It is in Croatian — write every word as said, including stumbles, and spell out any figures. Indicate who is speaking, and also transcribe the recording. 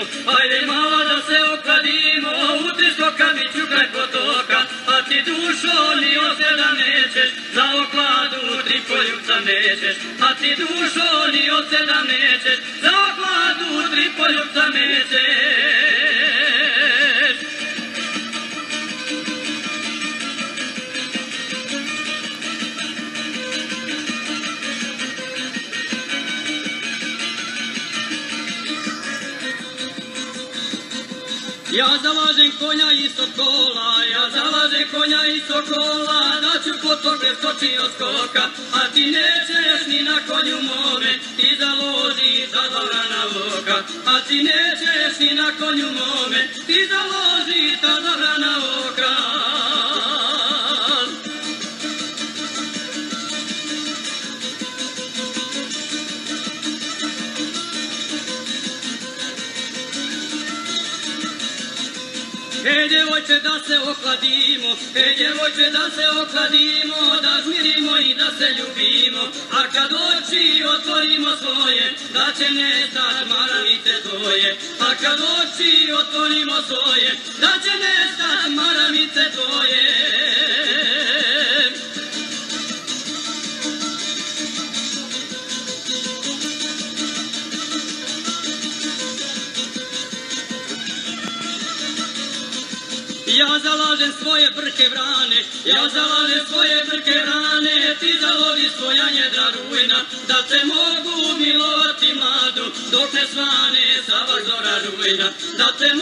Speaker 1: ajde malo da se okladimo, u tri skoka mi ću kraj potoka, a ti dušo ni oseda nećeš, za okladu tri poljubca nećeš, a ti dušo ni oseda nećeš, za okladu tri poljubca nećeš. Ja zalažem konja i sokola, ja zalažem konja i sokola, da ću potoke skoči od skoka, a ti nećeš ni na konju mome, ti založi ta dobra na voka, a ti nećeš ni na konju mome, ti založi ta dobra na voka. E, djevojče, da se okladimo, e, djevojče, da se okladimo, da žmirimo i da se ljubimo, a kad oči otvorimo svoje, da će nestat maravice tvoje, a kad oči otvorimo svoje, da će nestat maravice tvoje. Ja zalažem svoje brke vrane, ja zalažem svoje brke vrane, ti založi svoja njedra rujna, da te mogu milovati mladu, dok ne svane sabah zora rujna, da te